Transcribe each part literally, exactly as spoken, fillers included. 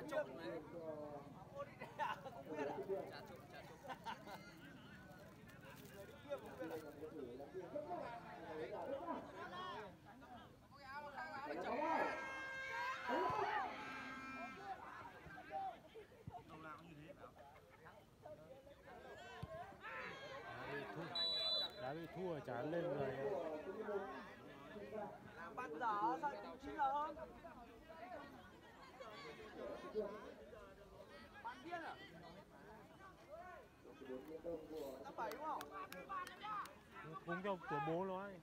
trộn này. Không biết à? Trà trộn, trà trộn. Phải chồng. Đâu nào cũng như thế bảo. Đã bị thua trả lên rồi. Làm bắt dở sao tính chín rồi? Bạn biết à? Tám bảy đúng không? Cúng cho của bố nó ấy.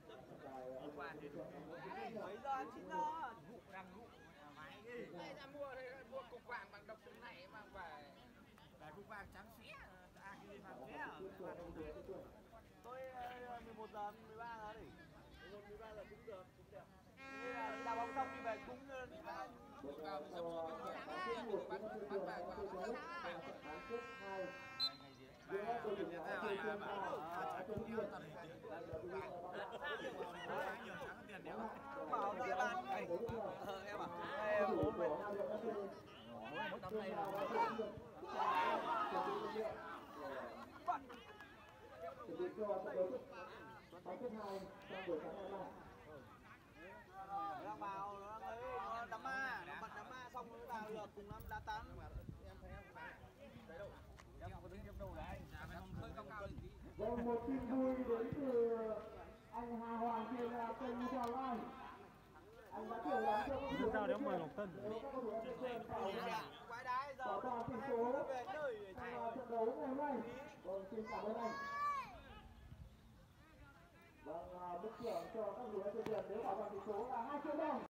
Mấy giờ ăn chín giờ? Vụ đang vụ máy đi. Đây ra mua đây, mua cục vàng bằng độc trứng này mang về. Cái cục vàng trắng xía, à cái gì vàng xía ở Tôi mười một giờ, mười ba giờ đi. mười ba giờ cũng được, cũng được. Đá bóng xong đi về cúng vào dập xuống cái rồi bắn bắn vàng vào nó Người ta là bảo trả cũng nhiều tao để tiền. Nhiều trắng tiền đéo. bảo tôi bạn này. Em bảo em bố mình mỗi tấm này là nó đang vào nó ấy nó đám ma nó bật đám ma xong nó vào được cùng nó đá tán em thấy em đấy đâu em có đứng tiếp đâu đấy hơi cao cao tí. Vâng, một tin vui đến từ anh Hà Hoàng trên kênh Chào Lai. Anh đã chuyển lắm cho các Sao đéo mời Ngọc Tân. Quái đá giờ tỏ ra tỷ số về nơi trận đấu ngày hôm nay. Vâng, xin cảm ơn anh. Vâng, mức thưởng cho các đội tuyển nếu bảo rằng tỷ số là hai triệu đồng.